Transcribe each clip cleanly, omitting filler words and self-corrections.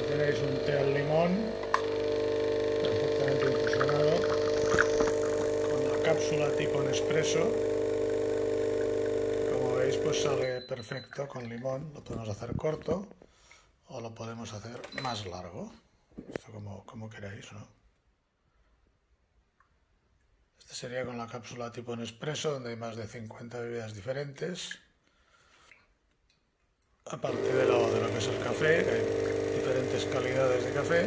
tenéis un té al limón perfectamente infusionado con la cápsula tipo Nespresso. Como veis, pues sale perfecto con limón. Lo podemos hacer corto o lo podemos hacer más largo, esto como queráis, ¿no? Este sería con la cápsula tipo Nespresso, donde hay más de 50 bebidas diferentes, aparte de lo que es el café, que hay diferentes calidades de café.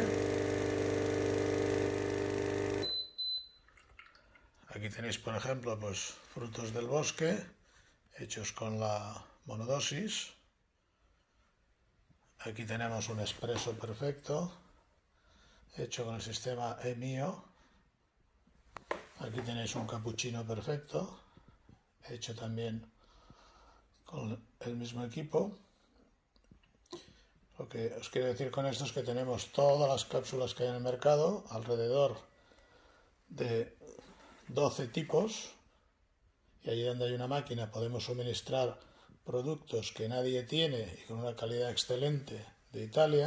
Aquí tenéis, por ejemplo, pues frutos del bosque hechos con la monodosis. Aquí tenemos un espresso perfecto hecho con el sistema EMIO. Aquí tenéis un cappuccino perfecto hecho también con el mismo equipo. Lo que os quiero decir con esto es que tenemos todas las cápsulas que hay en el mercado, alrededor de 12 tipos, y allí donde hay una máquina podemos suministrar productos que nadie tiene y con una calidad excelente de Italia,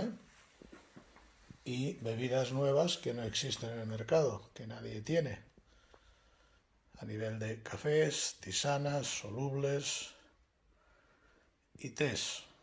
y bebidas nuevas que no existen en el mercado, que nadie tiene, a nivel de cafés, tisanas, solubles y tés.